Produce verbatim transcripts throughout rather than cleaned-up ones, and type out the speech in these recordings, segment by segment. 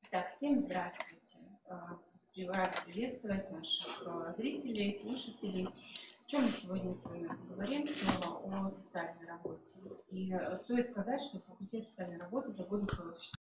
Так, всем здравствуйте. А, при- Рада приветствовать наших а, зрителей, слушателей. О чем мы сегодня с вами поговорим? Снова о социальной работе. И а, стоит сказать, что факультет социальной работы за годы своего существования,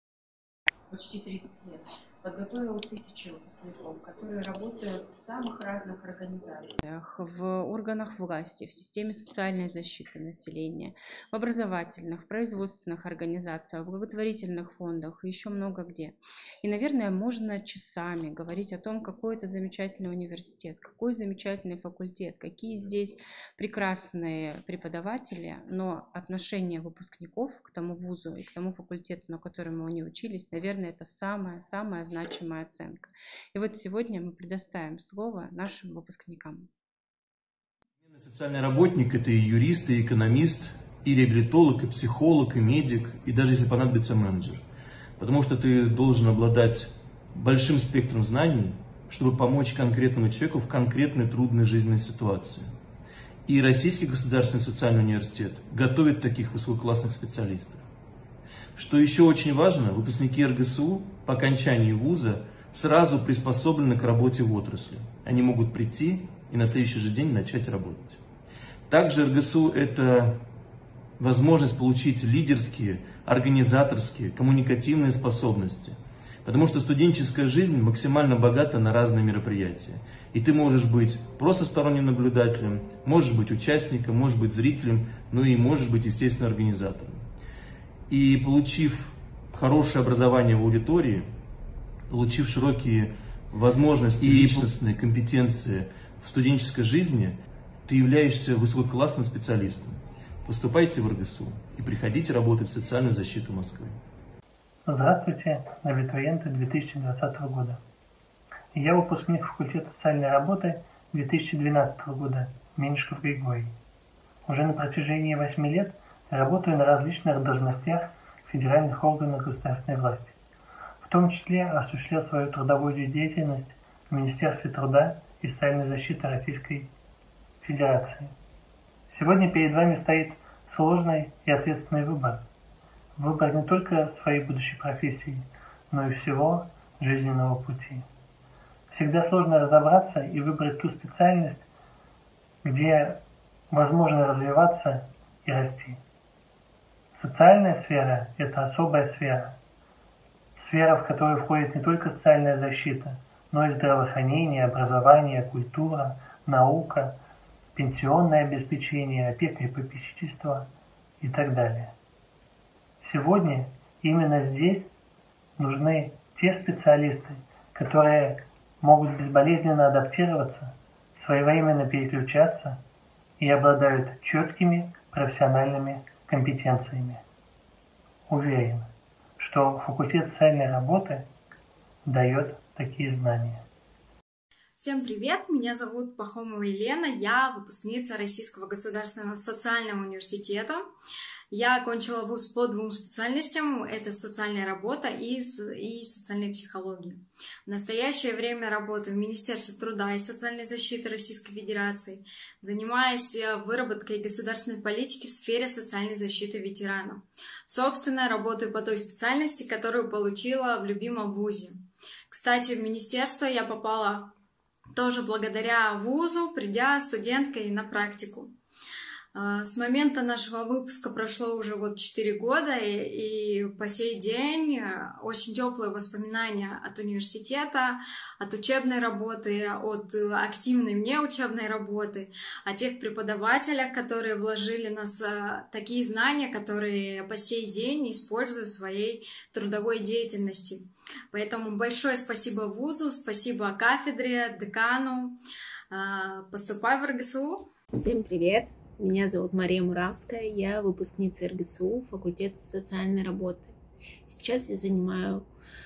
почти тридцать лет, подготовил тысячи выпускников, которые работают в самых разных организациях, в органах власти, в системе социальной защиты населения, в образовательных, в производственных организациях, в благотворительных фондах и еще много где. И, наверное, можно часами говорить о том, какой это замечательный университет, какой замечательный факультет, какие здесь прекрасные преподаватели, но отношение выпускников к тому вузу и к тому факультету, на котором они учились, наверное, это самая-самая значимая оценка. И вот сегодня мы предоставим слово нашим выпускникам. Социальный работник – это и юрист, и экономист, и реабилитолог, и психолог, и медик, и даже если понадобится менеджер. Потому что ты должен обладать большим спектром знаний, чтобы помочь конкретному человеку в конкретной трудной жизненной ситуации. И Российский государственный социальный университет готовит таких высококлассных специалистов. Что еще очень важно, выпускники эр гэ эс у по окончании вуза сразу приспособлены к работе в отрасли. Они могут прийти и на следующий же день начать работать. Также эр гэ эс у – это возможность получить лидерские, организаторские, коммуникативные способности. Потому что студенческая жизнь максимально богата на разные мероприятия. И ты можешь быть просто сторонним наблюдателем, можешь быть участником, можешь быть зрителем, ну и можешь быть, естественно, организатором. И получив хорошее образование в аудитории, получив широкие возможности и личностные компетенции в студенческой жизни, ты являешься высококлассным специалистом. Поступайте в эр гэ эс у и приходите работать в социальную защиту Москвы. Здравствуйте, абитуриенты две тысячи двадцатого года. Я выпускник факультета социальной работы две тысячи двенадцатого года, Меньшиков Григорий. Уже на протяжении восьми лет работаю на различных должностях в федеральных органах государственной власти. В том числе осуществлял свою трудовую деятельность в Министерстве труда и социальной защиты Российской Федерации. Сегодня перед вами стоит сложный и ответственный выбор. Выбор не только своей будущей профессии, но и всего жизненного пути. Всегда сложно разобраться и выбрать ту специальность, где возможно развиваться и расти. Социальная сфера – это особая сфера. Сфера, в которую входит не только социальная защита, но и здравоохранение, образование, культура, наука, пенсионное обеспечение, опека и попечительство и так далее. Сегодня именно здесь нужны те специалисты, которые могут безболезненно адаптироваться, своевременно переключаться и обладают четкими профессиональными компетенциями. Уверен, что факультет социальной работы дает такие знания. Всем привет! Меня зовут Пахомова Елена, я выпускница Российского государственного социального университета. Я окончила вуз по двум специальностям, это социальная работа и, и социальная психология. В настоящее время работаю в Министерстве труда и социальной защиты Российской Федерации, занимаясь выработкой государственной политики в сфере социальной защиты ветеранов. Собственно, работаю по той специальности, которую получила в любимом вузе. Кстати, в министерство я попала тоже благодаря вузу, придя студенткой на практику. С момента нашего выпуска прошло уже вот четыре года, и, и по сей день очень теплые воспоминания от университета, от учебной работы, от активной мне учебной работы, о тех преподавателях, которые вложили в нас такие знания, которые по сей день использую в своей трудовой деятельности. Поэтому большое спасибо вузу, спасибо кафедре, декану. Поступай в эр гэ эс у. Всем привет! Меня зовут Мария Муравская, я выпускница эр гэ эс у, факультета социальной работы. Сейчас я занимаю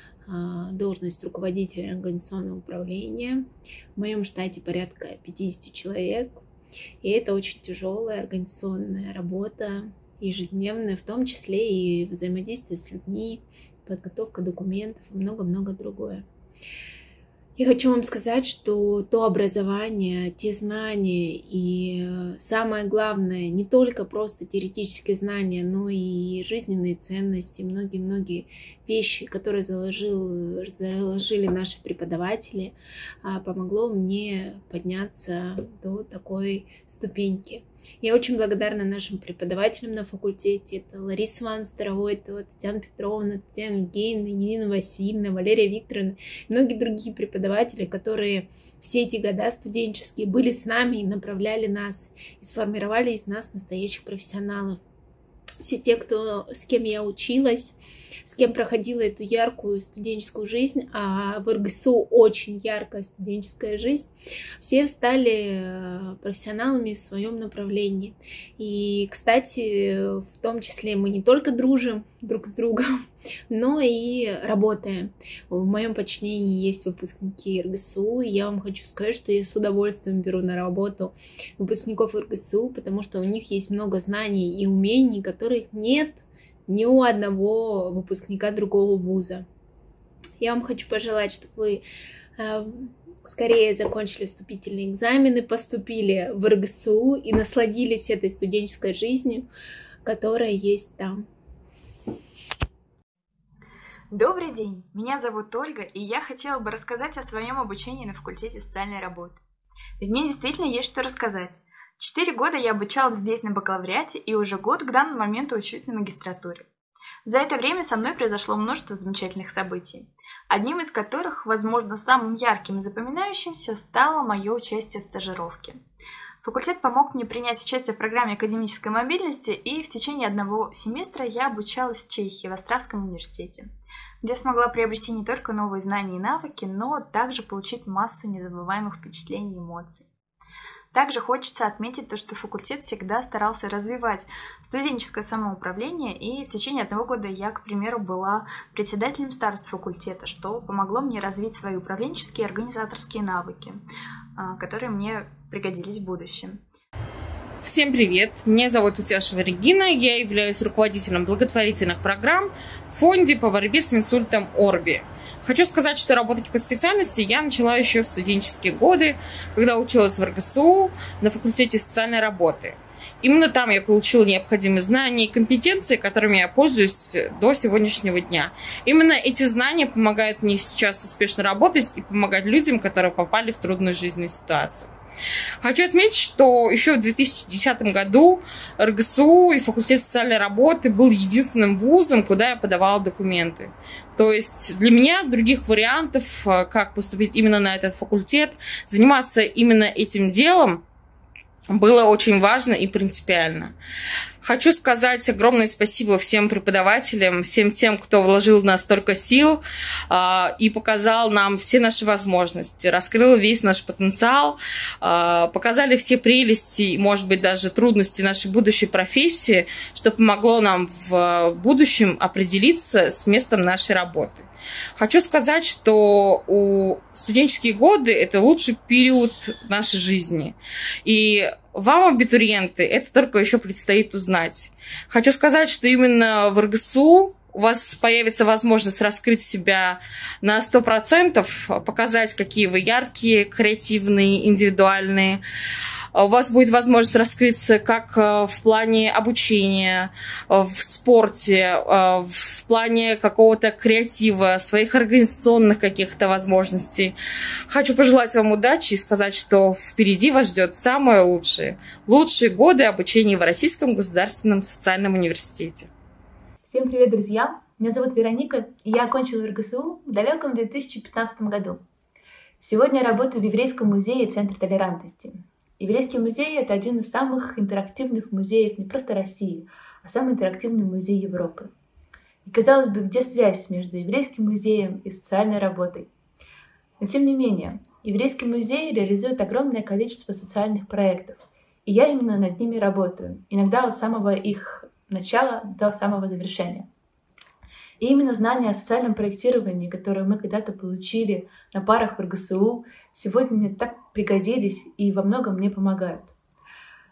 э, должность руководителя организационного управления. В моем штате порядка пятьдесят человек, и это очень тяжелая организационная работа, ежедневная, в том числе и взаимодействие с людьми, подготовка документов и много-много другое. Я хочу вам сказать, что то образование, те знания и самое главное, не только просто теоретические знания, но и жизненные ценности, многие-многие вещи, которые заложил, заложили наши преподаватели, помогло мне подняться до такой ступеньки. Я очень благодарна нашим преподавателям на факультете. Это Лариса Ивановна Старовойтова, Татьяна Петровна, Татьяна Евгеньевна, Елена Васильевна, Валерия Викторовна и многие другие преподаватели, которые все эти года студенческие были с нами и направляли нас, и сформировали из нас настоящих профессионалов. Все те, кто, с кем я училась, с кем проходила эту яркую студенческую жизнь, а в РГСУ очень яркая студенческая жизнь, все стали профессионалами в своем направлении. И, кстати, в том числе мы не только дружим друг с другом, но и работаем. В моем подчинении есть выпускники РГСУ, и я вам хочу сказать, что я с удовольствием беру на работу выпускников РГСУ, потому что у них есть много знаний и умений, которых нет ни у одного выпускника другого вуза. Я вам хочу пожелать, чтобы вы э, скорее закончили вступительные экзамены, поступили в РГСУ и насладились этой студенческой жизнью, которая есть там. Добрый день, меня зовут Ольга, и я хотела бы рассказать о своем обучении на факультете социальной работы. Ведь мне действительно есть что рассказать. Четыре года я обучалась здесь на бакалавриате, и уже год к данному моменту учусь на магистратуре. За это время со мной произошло множество замечательных событий, одним из которых, возможно, самым ярким и запоминающимся, стало мое участие в стажировке. Факультет помог мне принять участие в программе академической мобильности, и в течение одного семестра я обучалась в Чехии, в Островском университете, где смогла приобрести не только новые знания и навыки, но также получить массу незабываемых впечатлений и эмоций. Также хочется отметить то, что факультет всегда старался развивать студенческое самоуправление, и в течение одного года я, к примеру, была председателем старост факультета, что помогло мне развить свои управленческие и организаторские навыки, которые мне пригодились в будущем. Всем привет! Меня зовут Утяшева Регина, я являюсь руководителем благотворительных программ в фонде по борьбе с инсультом Орби. Хочу сказать, что работать по специальности я начала еще в студенческие годы, когда училась в РГСУ на факультете социальной работы. Именно там я получила необходимые знания и компетенции, которыми я пользуюсь до сегодняшнего дня. Именно эти знания помогают мне сейчас успешно работать и помогать людям, которые попали в трудную жизненную ситуацию. Хочу отметить, что еще в две тысячи десятом году РГСУ и факультет социальной работы был единственным вузом, куда я подавала документы. То есть для меня других вариантов, как поступить именно на этот факультет, заниматься именно этим делом, было очень важно и принципиально. Хочу сказать огромное спасибо всем преподавателям, всем тем, кто вложил в нас столько сил э, и показал нам все наши возможности, раскрыл весь наш потенциал, э, показали все прелести и, может быть, даже трудности нашей будущей профессии, что помогло нам в будущем определиться с местом нашей работы. Хочу сказать, что у студенческие годы – это лучший период нашей жизни. И вам, абитуриенты, это только еще предстоит узнать. Хочу сказать, что именно в РГСУ у вас появится возможность раскрыть себя на сто процентов, показать, какие вы яркие, креативные, индивидуальные. У вас будет возможность раскрыться как в плане обучения, в спорте, в плане какого-то креатива, своих организационных каких-то возможностей. Хочу пожелать вам удачи и сказать, что впереди вас ждет самое лучшее. Лучшие годы обучения в Российском государственном социальном университете. Всем привет, друзья! Меня зовут Вероника, и я окончила РГСУ в далеком две тысячи пятнадцатом году. Сегодня я работаю в Еврейском музее Центра толерантности. Еврейский музей — это один из самых интерактивных музеев не просто России, а самый интерактивный музей Европы. И, казалось бы, где связь между Еврейским музеем и социальной работой? Но тем не менее, Еврейский музей реализует огромное количество социальных проектов, и я именно над ними работаю, иногда от самого их начала до самого завершения. И именно знания о социальном проектировании, которые мы когда-то получили на парах в РГСУ, сегодня мне так пригодились и во многом мне помогают.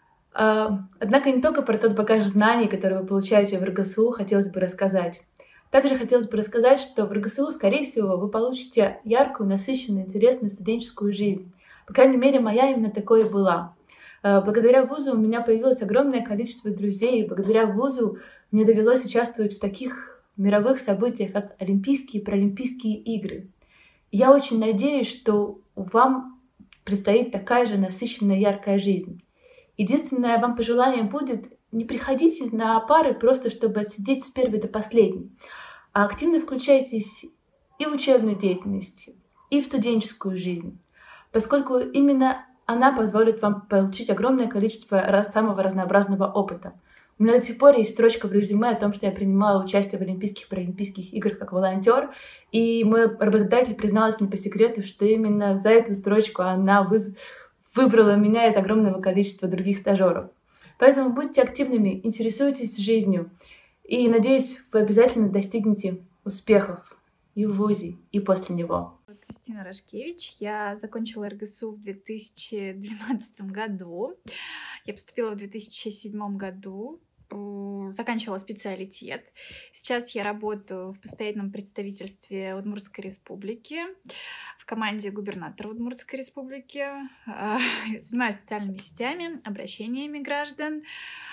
Однако не только про тот багаж знаний, который вы получаете в РГСУ, хотелось бы рассказать. Также хотелось бы рассказать, что в РГСУ, скорее всего, вы получите яркую, насыщенную, интересную студенческую жизнь. По крайней мере, моя именно такой и была. Благодаря вузу у меня появилось огромное количество друзей, и благодаря вузу мне довелось участвовать в таких мировых событиях, как Олимпийские и Паралимпийские игры. Я очень надеюсь, что вам предстоит такая же насыщенная, яркая жизнь. Единственное вам пожелание будет: не приходите на пары просто, чтобы отсидеть с первой до последней, а активно включайтесь и в учебную деятельность, и в студенческую жизнь, поскольку именно она позволит вам получить огромное количество самого разнообразного опыта. У меня до сих пор есть строчка в резюме о том, что я принимала участие в Олимпийских и Паралимпийских играх как волонтер, и мой работодатель призналась мне по секрету, что именно за эту строчку она выз... выбрала меня из огромного количества других стажеров. Поэтому будьте активными, интересуйтесь жизнью, и, надеюсь, вы обязательно достигнете успехов и в вузе, и после него. Кристина Рашкевич. Я закончила РГСУ в две тысячи двенадцатом году. Я поступила в две тысячи седьмом году. Заканчивала специалитет. Сейчас я работаю в постоянном представительстве Удмуртской республики, в команде губернатора Удмуртской республики. Занимаюсь социальными сетями, обращениями граждан.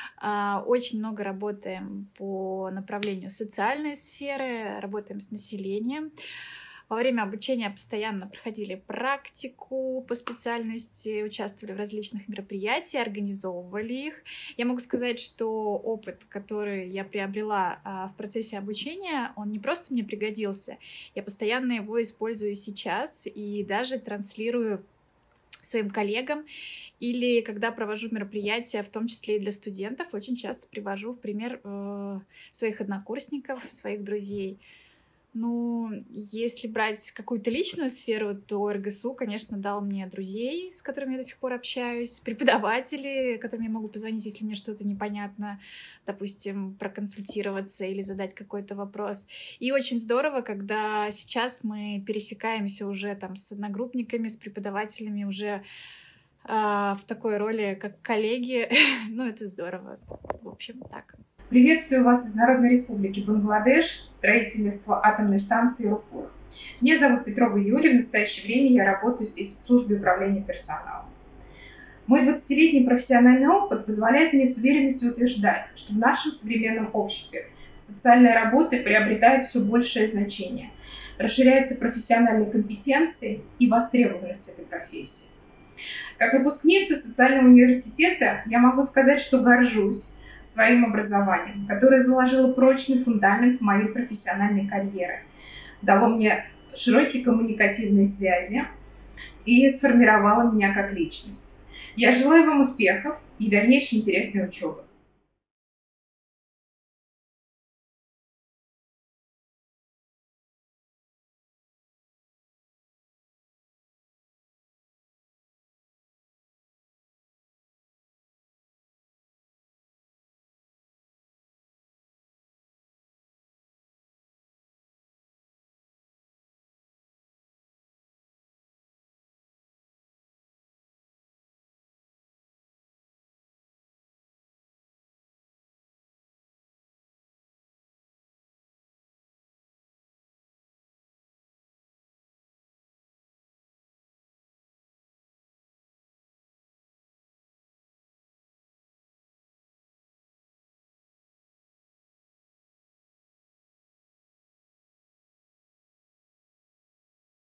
Очень много работаем по направлению социальной сферы, работаем с населением. Во время обучения постоянно проходили практику по специальности, участвовали в различных мероприятиях, организовывали их. Я могу сказать, что опыт, который я приобрела в процессе обучения, он не просто мне пригодился, я постоянно его использую сейчас и даже транслирую своим коллегам. Или когда провожу мероприятия, в том числе и для студентов, очень часто привожу в пример своих однокурсников, своих друзей. Ну, если брать какую-то личную сферу, то РГСУ, конечно, дал мне друзей, с которыми я до сих пор общаюсь, преподаватели, которым я могу позвонить, если мне что-то непонятно, допустим, проконсультироваться или задать какой-то вопрос. И очень здорово, когда сейчас мы пересекаемся уже там с одногруппниками, с преподавателями уже э, в такой роли, как коллеги. Ну, это здорово. В общем, так. Приветствую вас из Народной Республики Бангладеш, строительство атомной станции Рупур. Меня зовут Петрова Юлия, в настоящее время я работаю здесь в службе управления персоналом. Мой двадцатилетний профессиональный опыт позволяет мне с уверенностью утверждать, что в нашем современном обществе социальная работа приобретает все большее значение, расширяются профессиональные компетенции и востребованность этой профессии. Как выпускница социального университета я могу сказать, что горжусь своим образованием, которое заложило прочный фундамент моей профессиональной карьеры, дало мне широкие коммуникативные связи и сформировало меня как личность. Я желаю вам успехов и дальнейшей интересной учебы.